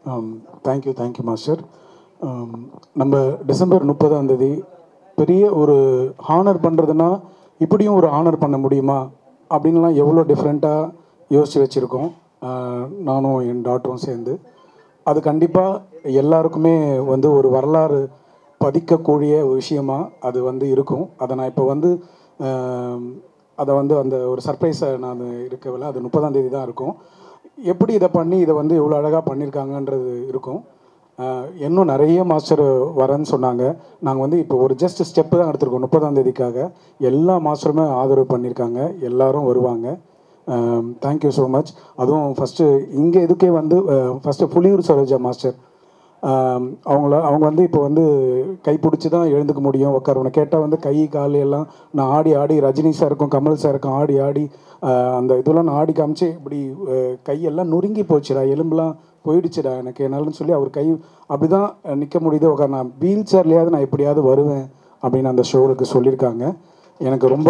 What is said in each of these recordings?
Thank you master. நம்ம December 30 பெரிய ஒரு ஹானர் பண்ணுறதுன்னா இப்படியும் ஒரு ஹானர் பண்ண முடியுமா அப்படின்லாம் எவ்வளோ டிஃப்ரெண்ட்டாக யோசித்து வச்சுருக்கோம். நானும் என் டாட்டரும் சேர்ந்து அது கண்டிப்பாக எல்லாருக்குமே வந்து ஒரு வரலாறு பதிக்கக்கூடிய ஒரு விஷயமா அது வந்து இருக்கும். அதை நான் இப்போ வந்து அதை வந்து அந்த ஒரு சர்ப்ரைஸை நான் இருக்கவில்லை. அது 30 தான் இருக்கும். எப்படி இதை பண்ணி இதை வந்து எவ்வளோ அழகாக பண்ணியிருக்காங்கன்றது இருக்கும். இன்னும் நிறைய மாஸ்டர் வரேன்னு சொன்னாங்க. நாங்கள் வந்து இப்போ ஒரு ஜஸ்ட் ஸ்டெப்பு தான் எடுத்திருக்கோம். 30 எல்லா மாஸ்டருமே ஆதரவு பண்ணியிருக்காங்க. எல்லோரும் வருவாங்க. Thank you so much. அதுவும் ஃபஸ்ட்டு இங்கே இதுக்கே வந்து ஃபஸ்ட்டு புலியூர் சரோஜா மாஸ்டர் அவங்க வந்து இப்போ வந்து கைப்பிடிச்சி தான் எழுந்துக்க முடியும், உட்காரணும். கேட்டால் வந்து கை கால் எல்லாம் நான் ஆடி ரஜினி சாருக்கும் கமல் சாருக்கும் ஆடி அந்த இதெல்லாம் நான் ஆடி காமிச்சு இப்படி கையெல்லாம் நொறுங்கி போச்சுடா, எலும்புலாம் போயிடுச்சுடா எனக்கு என்னாலும் சொல்லி அவர் கை அப்படி தான் நிற்க முடியுது. உட்கார் நான் வீல் சேர்லையாவது நான் எப்படியாவது வருவேன் அப்படின்னு அந்த ஷோவுக்கு சொல்லியிருக்காங்க. எனக்கு ரொம்ப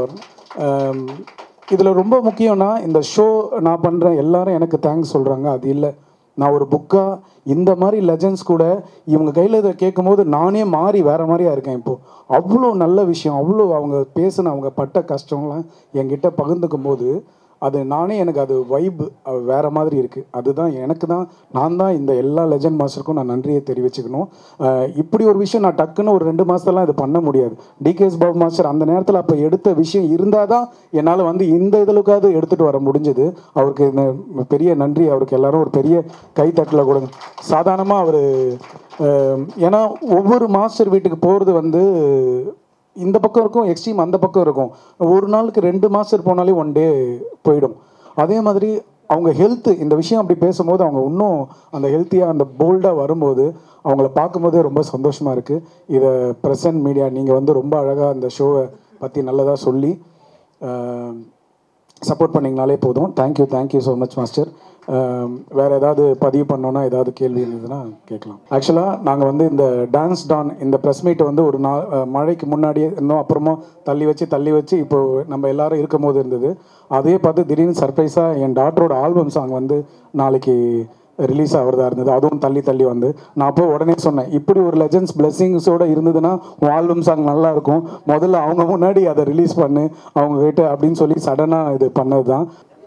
இதில் ரொம்ப முக்கியம்னா இந்த ஷோ நான் பண்ணுறேன் எல்லாரும் எனக்கு தேங்க்ஸ் சொல்கிறாங்க. அது இல்லை, நான் ஒரு புக்காக இந்த மாதிரி லெஜண்ட்ஸ் கூட இவங்க கையில் இதை கேட்கும் போது நானே மாறி வேறு மாதிரியாக இருக்கேன். இப்போது அவ்வளோ நல்ல விஷயம், அவ்வளோ அவங்க பேசின அவங்க பட்ட கஷ்டம்லாம் என்கிட்ட பகிர்ந்துக்கும் போது அது நானே எனக்கு அது வைப் வேறு மாதிரி இருக்குது. அதுதான் எனக்கு தான் நான் தான் இந்த எல்லா லெஜண்ட் மாஸ்டருக்கும் நான் நன்றியை தெரிவிச்சுக்கணும். இப்படி ஒரு விஷயம் நான் டக்குன்னு ஒரு 2 மாதத்தெல்லாம் இது பண்ண முடியாது. டிகேஎஸ் பாபு மாஸ்டர் அந்த நேரத்தில் அப்போ எடுத்த விஷயம் இருந்தால் தான் என்னால் வந்து இந்த இதழுக்காவது எடுத்துகிட்டு வர முடிஞ்சது. அவருக்கு இந்த பெரிய நன்றி. அவருக்கு எல்லோரும் ஒரு பெரிய கைத்தட்டில் கொடுங்க. சாதாரணமாக அவர் ஏன்னா ஒவ்வொரு மாஸ்டர் வீட்டுக்கு போகிறது வந்து இந்த பக்கம் இருக்கும், எக்ஸ்ட்ரீம் அந்த பக்கம் இருக்கும். ஒரு நாளுக்கு 2 மாஸ்டர் போனாலே 1 டே போயிடும். அதே மாதிரி அவங்க ஹெல்த்து இந்த விஷயம் அப்படி பேசும்போது அவங்க இன்னும் அந்த ஹெல்த்தியாக அந்த போல்டாக வரும்போது அவங்கள பார்க்கும்போதே ரொம்ப சந்தோஷமாக இருக்குது. இதை ப்ரெசன்ட் மீடியா நீங்கள் வந்து ரொம்ப அழகாக அந்த ஷோவை பற்றி நல்லதாக சொல்லி சப்போர்ட் பண்ணிங்கனாலே போதும். Thank you so much master. வேறு ஏதாவது பதிவு பண்ணோன்னா ஏதாவது கேள்வி இருந்ததுன்னா கேட்கலாம். ஆக்சுவலாக நாங்கள் வந்து இந்த டான்ஸ் டான் இந்த ப்ரெஸ் மீட்டை வந்து ஒரு நாள் மழைக்கு முன்னாடியே இன்னும் அப்புறமா தள்ளி வச்சு இப்போது நம்ம எல்லோரும் இருக்கும் போது இருந்தது. அதே பார்த்து திடீர்னு சர்ப்ரைஸாக என் டாட்டரோட ஆல்பம் சாங் வந்து நாளைக்கு ரிலீஸ் ஆகிறதா இருந்தது. அதுவும் தள்ளி வந்து நான் அப்போ உடனே சொன்னேன், இப்படி ஒரு லெஜண்ட்ஸ் பிளெஸிங்ஸோடு இருந்ததுன்னா உன் ஆல்பம் சாங் நல்லாயிருக்கும், முதல்ல அவங்க முன்னாடி அதை ரிலீஸ் பண்ணு அவங்க கிட்ட அப்படின்னு சொல்லி சடனாக இது பண்ணது தான்.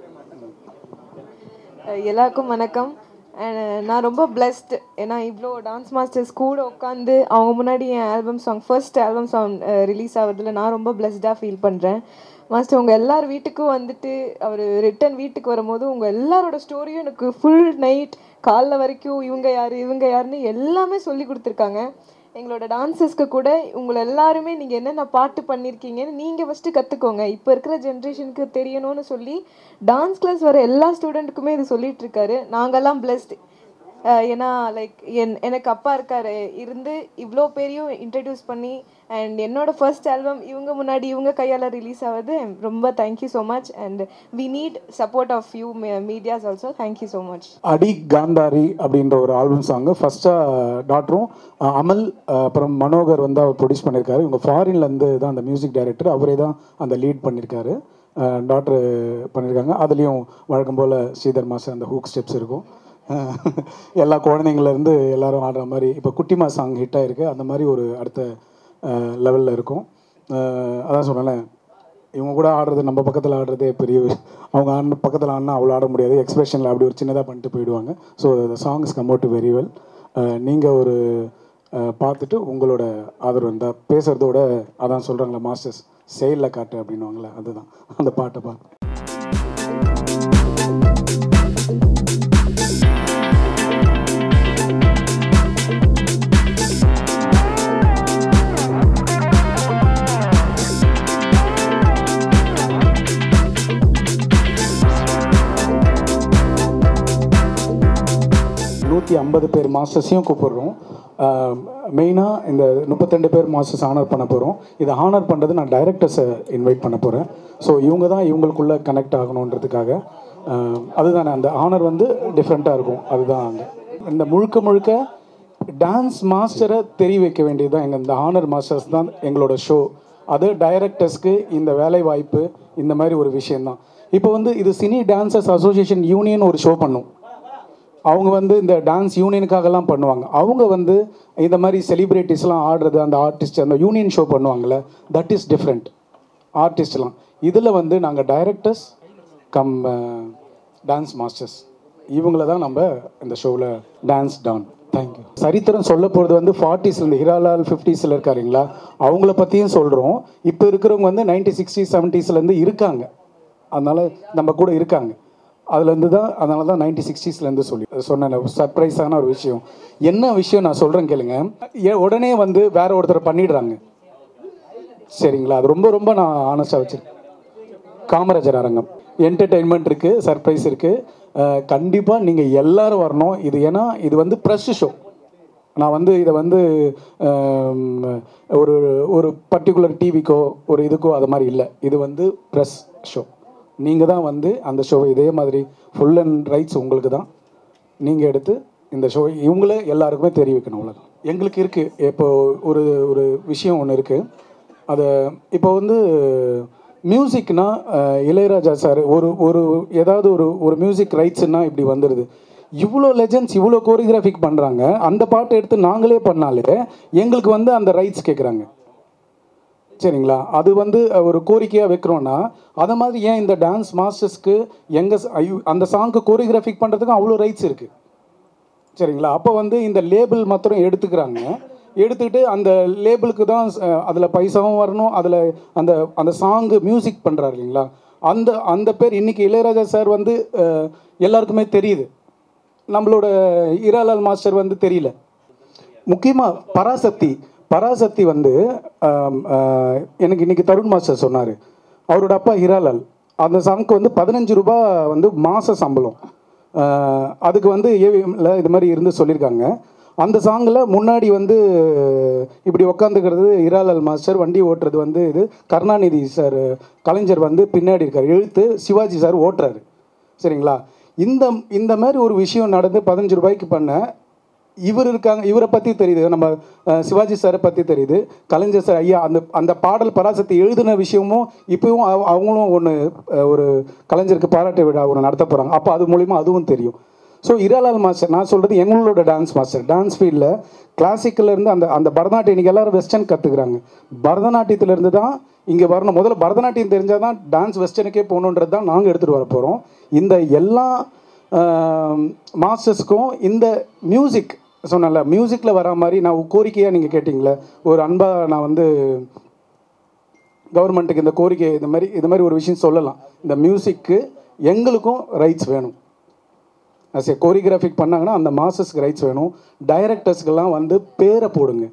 எல்லாருக்கும் வணக்கம். நான் ரொம்ப பிளெஸ்ட். ஏன்னா இவ்வளோ டான்ஸ் மாஸ்டர்ஸ் கூட உட்காந்து அவங்க முன்னாடி என் album song first album song release ஆகிறதுல நான் ரொம்ப பிளெஸ்டாக ஃபீல் பண்ணுறேன். மாஸ்டர் உங்கள் எல்லார் வீட்டுக்கும் வந்துட்டு அவர் ரிட்டன் வீட்டுக்கு வரும்போது உங்கள் எல்லாரோட ஸ்டோரியும் எனக்கு ஃபுல் நைட் காலைல வரைக்கும் இவங்க யாருன்னு எல்லாமே சொல்லி கொடுத்துருக்காங்க. எங்களோட டான்ஸஸ்க்கு கூட உங்களை எல்லாருமே நீங்கள் என்னென்ன பாட்டு பண்ணியிருக்கீங்கன்னு நீங்கள் ஃபஸ்ட்டு கற்றுக்கோங்க, இப்போ இருக்கிற ஜென்ரேஷனுக்கு தெரியணும்னு சொல்லி டான்ஸ் கிளாஸ் வர எல்லா ஸ்டூடெண்ட்டுக்குமே இது சொல்லிகிட்ருக்காரு. நாங்கள்லாம் பிளெஸ்ட். ஏன்னா லைக் எனக்கு அப்பா இருக்கார் இருந்து இவ்வளோ பேரையும் இன்ட்ரடியூஸ் பண்ணி அண்ட் என்னோடய ஃபர்ஸ்ட் ஆல்பம் இவங்க முன்னாடி இவங்க கையால் ரிலீஸ் ஆகுது. ரொம்ப thank you so much and we need support of you medias also. Thank you so much. அடி காந்தாரி அப்படின்ற ஒரு ஆல்பம் சாங்கு ஃபஸ்ட்டாக டாக்டரும் அமல் அப்புறம் மனோகர் வந்து அவர் ப்ரொடியூஸ் பண்ணியிருக்காரு. இவங்க ஃபாரின்லேருந்து தான் அந்த மியூசிக் டைரக்டர், அவரே தான் அந்த லீட் பண்ணியிருக்காரு. டாக்டர் பண்ணியிருக்காங்க. அதுலேயும் வழக்கம் போல் ஸ்ரீதர் மாஸ்டர் அந்த ஹூக் ஸ்டெப்ஸ் இருக்கும். எல்லா குழந்தைங்கள்லேருந்து எல்லோரும் ஆடுற மாதிரி இப்போ குட்டிமா சாங் ஹிட் ஆகிருக்கு. அந்த மாதிரி ஒரு அடுத்த லெவலில் இருக்கும். அதான் சொன்னேன், இவங்க கூட ஆடுறது நம்ம பக்கத்தில் ஆடுறதே பெரிய அவங்க பக்கத்தில் ஆடினா அவ்வளோ ஆட முடியாது. எக்ஸ்பிரஷனில் அப்படி ஒரு சின்னதாக பண்ணிட்டு போயிடுவாங்க. So the song is come out very well. நீங்கள் ஒரு பார்த்துட்டு உங்களோட ஆதரவு இருந்தால் பேசுகிறதோட அதான் சொல்கிறாங்களா மாஸ்டர்ஸ் செயலில் காட்டு அப்படின்வாங்களே, அதுதான் அந்த பாட்டை பார்த்து. பேர் மாஸ்டர்ஸையும் கூப்பிடுறோம். மெயினாக இந்த 32 பேர் மாஸ்டர்ஸ் ஆனர் பண்ண போகிறோம். இதை ஆனர் பண்ணுறது நான் டைரக்டர்ஸை இன்வைட் பண்ண போகிறேன். ஸோ இவங்க தான் இவங்களுக்குள்ளே கனெக்ட் ஆகணுன்றதுக்காக அதுதானே அந்த ஆனர் வந்து டிஃப்ரெண்ட்டாக இருக்கும். அதுதான் அந்த இந்த முழுக்க டான்ஸ் மாஸ்டரை தெரிய வைக்க வேண்டியது தான் எங்கள் இந்த ஆனர் மாஸ்டர்ஸ் தான் எங்களோட ஷோ. அது டைரக்டர்ஸ்க்கு இந்த வேலை வாய்ப்பு இந்த மாதிரி ஒரு விஷயந்தான். இப்போ வந்து இது cine dancers association union show ஷோ பண்ணும். அவங்க வந்து இந்த டான்ஸ் யூனியனுக்காகலாம் பண்ணுவாங்க. அவங்க வந்து இந்த மாதிரி செலிப்ரிட்டிஸ்லாம் ஆடுறது, அந்த ஆர்டிஸ்ட் அந்த யூனியன் ஷோ பண்ணுவாங்கள்ல, தட் இஸ் டிஃப்ரெண்ட். ஆர்டிஸ்ட்லாம் இதில் வந்து நாங்கள் டைரக்டர்ஸ் கம் டான்ஸ் மாஸ்டர்ஸ் இவங்கள தான் நம்ம இந்த ஷோவில் டான்ஸ் டான். தேங்க்யூ. சரித்திரம் சொல்ல போகிறது வந்து 40ஸ்லேருந்து ஹிராலால் 50ஸில் இருக்காருங்களா, அவங்கள பற்றியும் சொல்கிறோம். இப்போ இருக்கிறவங்க வந்து 1960s 70ஸ்லேருந்து இருக்காங்க, அதனால் நம்ம கூட இருக்காங்க. அதுலேருந்து தான், அதனால தான் 1960ஸ்லேருந்து சொன்ன சர்ப்ரைஸான ஒரு விஷயம். என்ன விஷயம் நான் சொல்கிறேன் கேளுங்க. உடனே வந்து வேற ஒருத்தர் பண்ணிடுறாங்க, சரிங்களா? அது ரொம்ப ரொம்ப நான் ஆனஸ்டாக வச்சுருக்கேன். காமராஜர் அரங்கம் என்டர்டெயின்மெண்ட் இருக்குது, சர்ப்ரைஸ் இருக்குது. கண்டிப்பாக நீங்கள் எல்லோரும் வரணும். இது ஏன்னா இது வந்து ப்ரெஸ் ஷோ. நான் வந்து இதை வந்து ஒரு ஒரு பர்டிகுலர் டிவிக்கோ ஒரு இதுக்கோ அது மாதிரி இல்லை. இது வந்து ப்ரெஸ் ஷோ. நீங்கள் தான் வந்து அந்த ஷோவை இதே மாதிரி ஃபுல் அண்ட் ரைட்ஸ் உங்களுக்கு தான். நீங்கள் எடுத்து இந்த ஷோ இவங்களே எல்லாருக்குமே தெரிவிக்கணும், அவ்வளோதான். எங்களுக்கு இருக்குது. இப்போது ஒரு ஒரு விஷயம் ஒன்று இருக்குது. அதை இப்போ வந்து மியூசிக்னா இளையராஜா சார் ஒரு ஒரு ஏதாவது ஒரு ஒரு மியூசிக் ரைட்ஸுன்னா இப்படி வந்துடுது. இவ்வளோ லெஜண்ட்ஸ் இவ்வளோ கோரியோகிராஃபிக் பண்ணுறாங்க. அந்த பாட்டை எடுத்து நாங்களே பண்ணாலே எங்களுக்கு வந்து அந்த ரைட்ஸ் கேட்குறாங்க, சரிங்களா? அது வந்து ஒரு கோரிக்கையாக வைக்கிறோன்னா அதை மாதிரி ஏன் இந்த டான்ஸ் மாஸ்டர்ஸ்க்கு அந்த சாங்க்கு கோரியோகிராஃபிக் பண்ணுறதுக்கு அவ்வளோ ரைட்ஸ் இருக்குது, சரிங்களா? அப்போ வந்து இந்த லேபிள் மாத்திரம் எடுத்துக்கிறாங்க. எடுத்துக்கிட்டு அந்த லேபிளுக்கு தான் அதில் பைசாவும் வரணும். அதில் அந்த அந்த சாங்கு மியூசிக் பண்ணுறாரு இல்லைங்களா, அந்த அந்த பேர் இன்றைக்கி இளையராஜா சார் வந்து எல்லாருக்குமே தெரியுது. நம்மளோட ஹீராலால் மாஸ்டர் வந்து தெரியல. முக்கியமாக பராசக்தி வந்து எனக்கு இன்றைக்கி தருண் மாஸ்டர் சொன்னார். அவரோட அப்பா ஹீராலால். அந்த சாங்க்கு வந்து 15 ரூபா வந்து மாத சம்பளம். அதுக்கு வந்து ஏவிஎம்ல இது மாதிரி இருந்து சொல்லியிருக்காங்க. அந்த சாங்கில் முன்னாடி வந்து இப்படி உக்காந்துக்கிறது ஹீராலால் மாஸ்டர், வண்டி ஓட்டுறது வந்து இது கருணாநிதி சார், கலைஞர் வந்து பின்னாடி இருக்கார், எழுத்து சிவாஜி சார் ஓட்டுறாரு, சரிங்களா? இந்த மாதிரி ஒரு விஷயம் நடந்து 15 ரூபாய்க்கு பண்ண இவர் இருக்காங்க. இவரை பற்றி தெரியுது, நம்ம சிவாஜி சாரை பற்றி தெரியுது, கலைஞர் சார் ஐயா. அந்த பாடல் பராசக்தி எழுதின விஷயமும் இப்போவும் அவங்களும் ஒரு கலைஞருக்கு பாராட்டு விழா ஒன்று நடத்த போகிறாங்க. அப்போ அது மூலிமா அதுவும் தெரியும். ஸோ ஹீராலால் மாஸ்டர் நான் சொல்கிறது எங்களோட டான்ஸ் மாஸ்டர். டான்ஸ் ஃபீல்டில் கிளாசிக்கல்லேருந்து அந்த பரதநாட்டியம் இன்றைக்கி எல்லோரும் வெஸ்டர்ன் கற்றுக்குறாங்க. பரதநாட்டியத்துலேருந்து தான் இங்கே வரணும். முதல்ல பரதநாட்டியம் தெரிஞ்சால் தான் டான்ஸ் வெஸ்டர்னுக்கே போகணுன்றது தான் நாங்கள் எடுத்துகிட்டு வர போகிறோம். இந்த எல்லா மாஸ்டர்ஸ்க்கும் இந்த மியூசிக் சொன்னல, மியூசிக்கில் வர மாதிரி நான் கோரிக்கையாக நீங்கள் கேட்டிங்களே, ஒரு அன்பாக நான் வந்து கவர்மெண்ட்டுக்கு இந்த கோரிக்கை இது மாதிரி ஒரு விஷயம் சொல்லலாம். இந்த மியூசிக்கு எங்களுக்கும் ரைட்ஸ் வேணும். அஸ் ஏ கோரியோகிராஃபிக் பண்ணாங்கன்னா அந்த மாஸ்டர்ஸ்க்கு ரைட்ஸ் வேணும். டைரக்டர்ஸ்க்கெல்லாம் வந்து பேரை போடுங்க,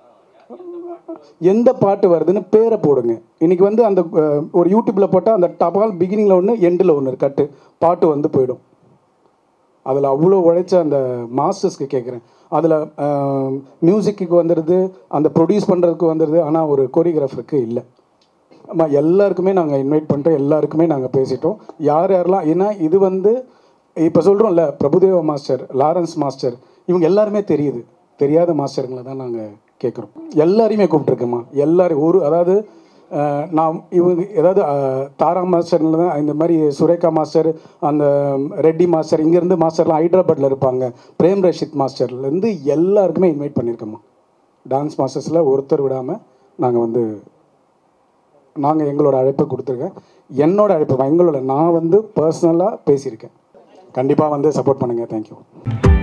எந்த பாட்டு வருதுன்னு பேரை போடுங்க. இன்றைக்கி வந்து அந்த ஒரு யூடியூப்பில் போட்டால் அந்த டபால் பிகினிங்கில் ஒன்று எண்டில் ஒன்று கட்டு பாட்டு வந்து போயிடும். அதில் அவ்வளோ உழைச்ச அந்த மாஸ்டர்ஸ்க்கு கேட்குறேன். அதில் மியூசிக்கு வந்துடுது, அந்த ப்ரொடியூஸ் பண்ணுறதுக்கு வந்துடுது, ஆனால் ஒரு கோரியோகிராஃபருக்கு இல்லை. ஆமாம், எல்லாருக்குமே நாங்கள் இன்வைட் பண்ணிட்டோம், எல்லாருக்குமே நாங்கள் பேசிட்டோம். யாரெல்லாம் ஏன்னா இது வந்து இப்போ சொல்கிறோம்ல, பிரபுதேவா மாஸ்டர், லாரன்ஸ் மாஸ்டர், இவங்க எல்லாருமே தெரியாத மாஸ்டருங்களை தான் நாங்கள் கேட்குறோம். எல்லாரையுமே கூப்பிட்ருக்கோம்மா, எல்லாரும் அதாவது நான் இவங்க ஏதாவது தாரா மாஸ்டர்ல தான் இந்த மாதிரி சுரேகா மாஸ்டர், அந்த ரெட்டி மாஸ்டர், இங்கேருந்து மாஸ்டர்லாம் ஹைதராபாத்தில் இருப்பாங்க, பிரேம் ரஷித் மாஸ்டர்லேருந்து எல்லாருக்குமே இன்வைட் பண்ணியிருக்கோம்மா. டான்ஸ் மாஸ்டர்ஸில் ஒருத்தர் விடாமல் நாங்கள் எங்களோட அழைப்பை கொடுத்துருக்கேன். என்னோட அழைப்பு நான் வந்து பர்சனலாக பேசியிருக்கேன். கண்டிப்பாக வந்து சப்போர்ட் பண்ணுங்கள். தேங்க்யூ.